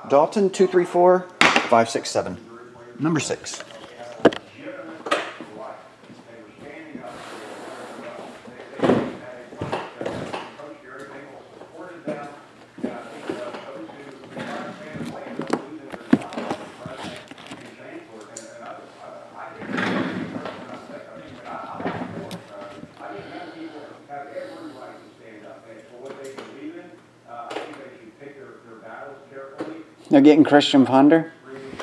Dalton 234567. Number 6. They're getting Christian Ponder.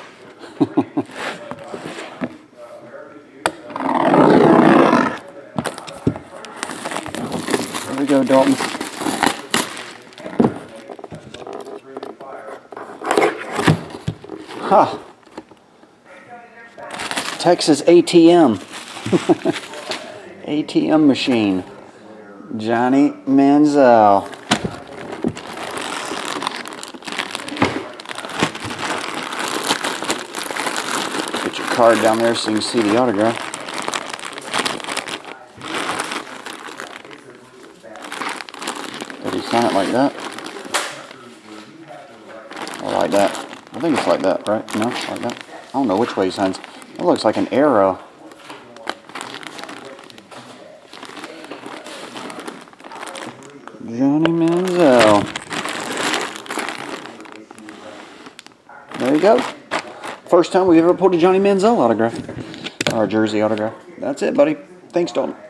Here we go, Dalton. Ha! Texas ATM. ATM machine. Johnny Manziel. Put your card down there so you can see the autograph. Did he sign it like that? Or like that? I think it's like that, right? No, like that. I don't know which way he signs. It looks like an arrow. Johnny Manziel. There you go. First time we've ever pulled a Johnny Manziel autograph. Or a jersey autograph. That's it, buddy. Thanks, Dalton.